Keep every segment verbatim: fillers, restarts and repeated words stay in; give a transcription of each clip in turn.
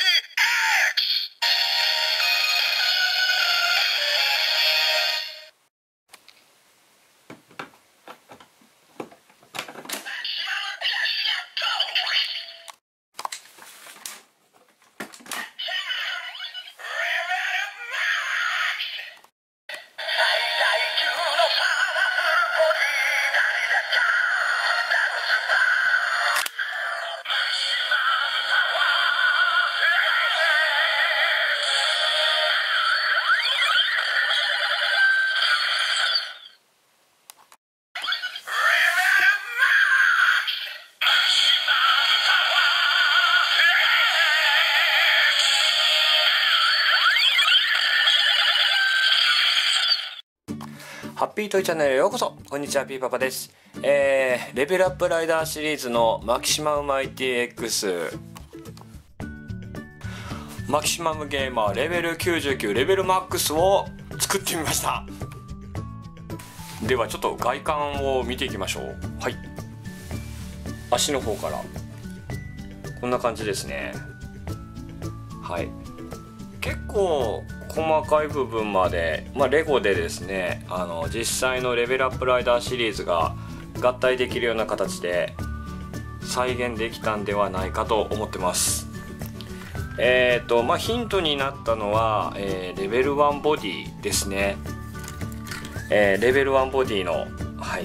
ハッピートイチャンネルへようこそ。こんにちは、ピーパパです。えー、レベルアップライダーシリーズのマキシマムマイティ X マキシマムゲーマーレベルきゅうじゅうきゅうレベルマックスを作ってみました。ではちょっと外観を見ていきましょう。はい、足の方からこんな感じですね。はい、結構細かい部分まで、まあ、レゴでですね、あの実際のレベルアップライダーシリーズが合体できるような形で再現できたんではないかと思ってます。えーとまあヒントになったのは、えー、レベルワンボディですね。えー、レベルワンボディのはい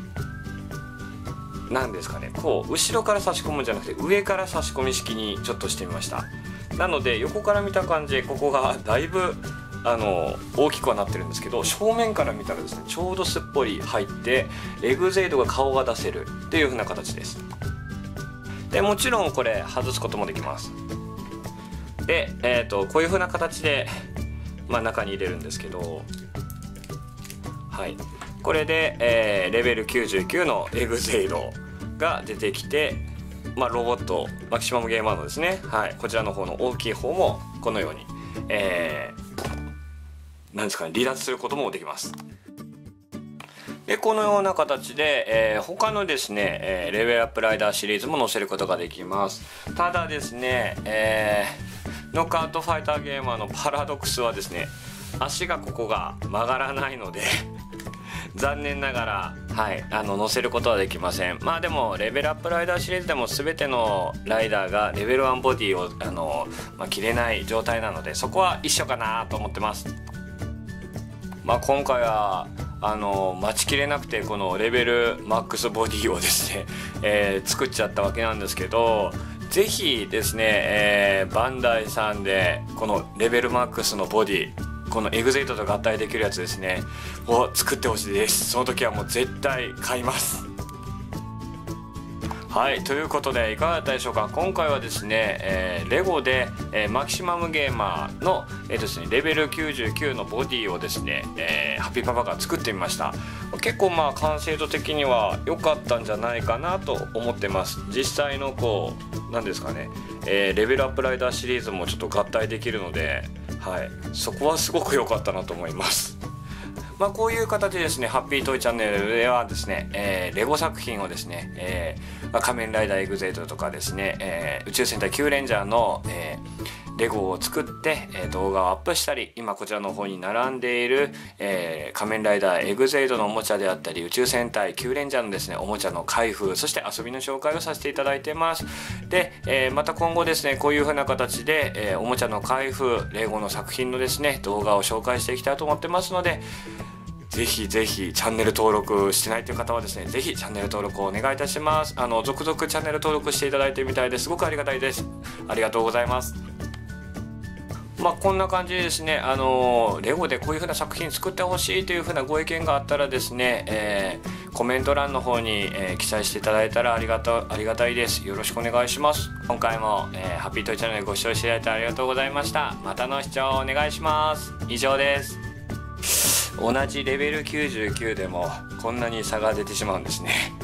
なんですかね、こう後ろから差し込むんじゃなくて上から差し込み式にちょっとしてみました。なので横から見た感じここがだいぶあの大きくはなってるんですけど、正面から見たらですねちょうどすっぽり入ってエグゼイドが顔が出せるっていう風な形です。でもちろんこれ外すこともできます。で、えー、とこういう風な形で、まあ、中に入れるんですけど、はい、これで、えー、レベルきゅうじゅうきゅうのエグゼイドが出てきて、まあ、ロボットマキシマムゲーマーのですね、はい、こちらの方の大きい方もこのように、えー、なんですかね、離脱することもできます。でこのような形で、えー、他のですね、えー、レベルアップライダーシリーズも載せることができます。ただですね、えー、ノックアウトファイターゲーマーのパラドックスはですね、足がここが曲がらないので残念ながら、はい、あの載せることはできません。まあでもレベルアップライダーシリーズでも全てのライダーがレベルワンボディをあの、まあ、着れない状態なので、そこは一緒かなと思ってます。まあ今回はあの待ちきれなくてこのレベルマックスボディをですね、えー、作っちゃったわけなんですけど、ぜひですね、えー、バンダイさんでこのレベルマックスのボディ、このエグゼイトと合体できるやつですねを作ってほしいです。その時はもう絶対買います。はい、ということでいかがだったでしょうか。今回はですね、えー、レゴで、えー、マキシマムゲーマーの、えーですね、レベルきゅうじゅうきゅうのボディをですね、えー、ハッピーパパが作ってみました。結構まあ完成度的には良かったんじゃないかなと思ってます。実際のこうなんですかね、えー、レベルアップライダーシリーズもちょっと合体できるので、はい、そこはすごく良かったなと思います。まあこういう形でですね、ハッピートイチャンネルではですね、えー、レゴ作品をですね、えーまあ、仮面ライダーエグゼイトとかですね、えー、宇宙戦隊キューレンジャーの、えー、レゴを作って、えー、動画をアップしたり、今こちらの方に並んでいる、えー、仮面ライダーエグゼイトのおもちゃであったり、宇宙戦隊キューレンジャーのですねおもちゃの開封、そして遊びの紹介をさせていただいてます。で、えー、また今後ですねこういう風な形で、えー、おもちゃの開封、レゴの作品のですね動画を紹介していきたいと思ってますので、ぜひぜひチャンネル登録してないという方はですね、ぜひチャンネル登録をお願いいたします。あの続々チャンネル登録していただいてみたいですごくありがたいです。ありがとうございます。まあこんな感じでですね、あのレゴでこういう風な作品作ってほしいという風なご意見があったらですね、えー、コメント欄の方に、えー、記載していただいたらありがたありがたいです。よろしくお願いします。今回も、えー、ハッピートイチャンネルご視聴していただいてありがとうございました。またの視聴お願いします。以上です。同じレベルきゅうじゅうきゅうでもこんなに差が出てしまうんですね。